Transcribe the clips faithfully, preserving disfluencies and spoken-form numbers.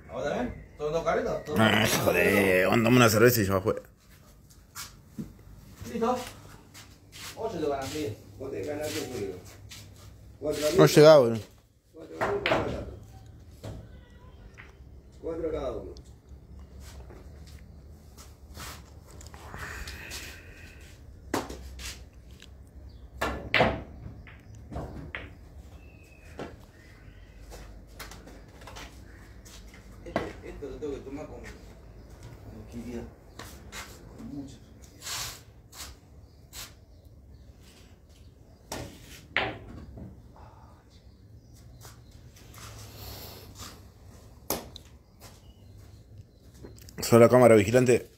¿A vos también? ¿Todos dos carretos? ¿Todos Ah, joder, andame una cerveza y yo afuera. ¿Listo? ocho te van a pedir. Vos te ganaste conmigo. No llegaba, boludo. Cuatro mil para barato. Cuatro cada uno. Este, esto lo tengo que tomar con tranquilidad. Con mucho. Soy la cámara vigilante.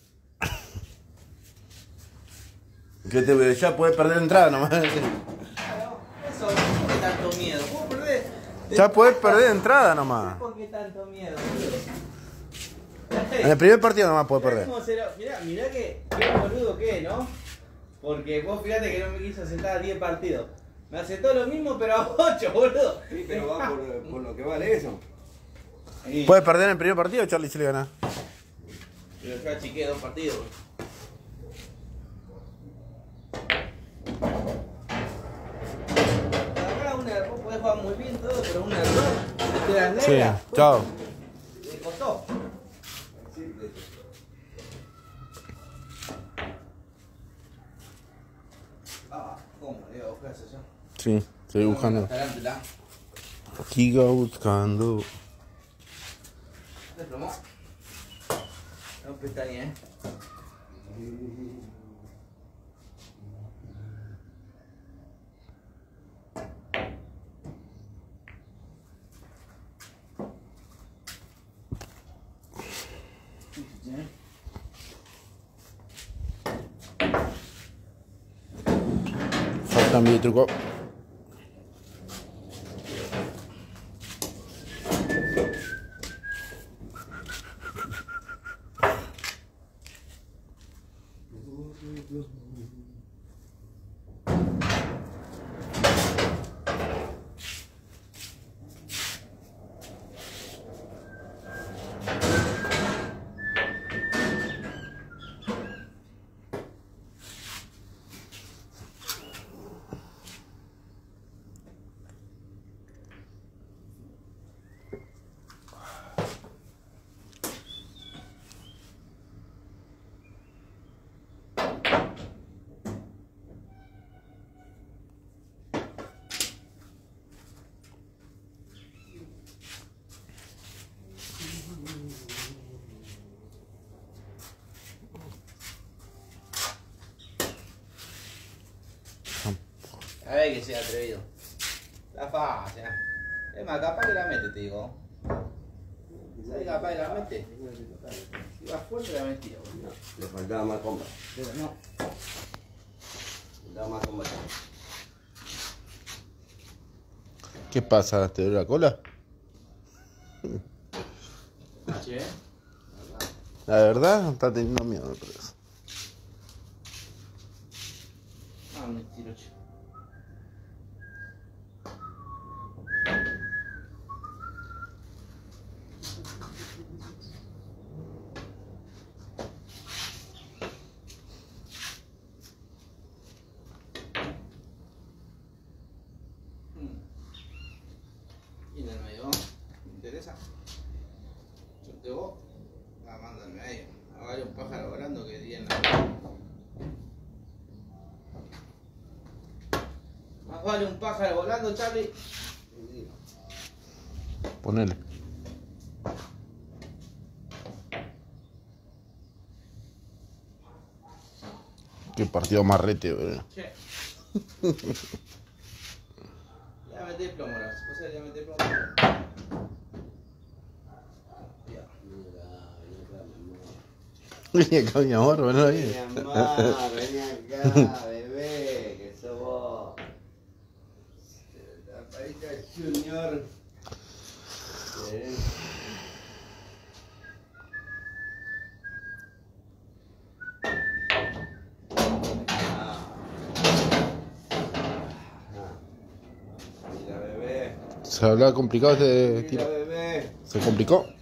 Que te, ya podés perder entrada nomás. Claro, eso, ¿por qué tanto miedo? ¿Puedo perder? Ya podés perder entrada nomás. ¿Por qué tanto miedo? En el primer partido nomás podés Mirá perder. cómo será- Mirá, mirá que qué boludo que es, ¿no? Porque vos fíjate que no me quiso sentar a diez partidos. Me aceptó lo mismo, pero a ocho, boludo. Sí, pero va por, por lo que vale eso. Sí. ¿Puedes perder en el primer partido, Charlie, si le ganás? Pero yo achiqué dos partidos. Acá una, vos podés jugar muy bien todo, pero un error. Te la Sí, negra. chao. Te costó. Sí, Ah, ¿cómo? Le digo, ¿qué haces yo? Sí, estoy buscando. Tarántula. Sigo buscando. ¿Te plomó? No pestañe, ¿eh? Falta mi truco. A ver que sea atrevido. La falla. Es más, capaz que la mete, te digo. ¿Sabes capaz que la mete? Si va fuerte la metía, boludo. le faltaba más comba. Pero no. Le faltaba más comba. ¿Qué pasa? ¿Te duele la cola? Che. La verdad, está teniendo miedo, me parece. Ah, me tiro, che. Y en el medio, ¿me interesa? Yo te voy a mandarme ahí. Hágale un pájaro volando que di en la. Más vale un pájaro volando, Charlie. Ponele. Qué partido más rete, boludo. Che. Ya metí plomo, ¿no? O sea, ya metí plomo. Ya. Vení acá, mi amor, bueno, ahí. Vení, amor, vení acá, bebé, que sos vos. La parita Junior. Eh. Ah. Ah. Mira, bebé. Se hablaba complicado este Mira, tiro. bebé. Se complicó.